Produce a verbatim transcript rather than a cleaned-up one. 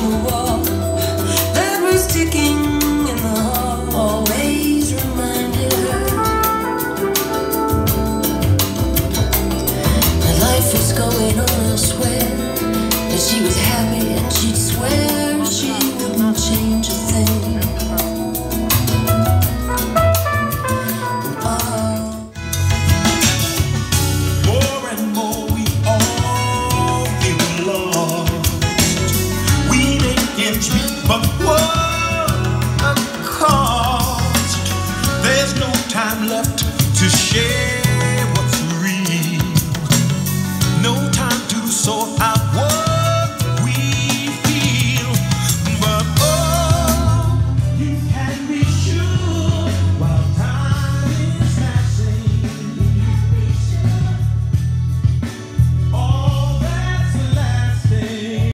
a wall that was ticking in the hall, always reminded her that life was going on elsewhere, that she was happy and she'd swear she wouldn't change a thing. More and more we all feel lost. We may inch me, but what a cost. There's no time left to share.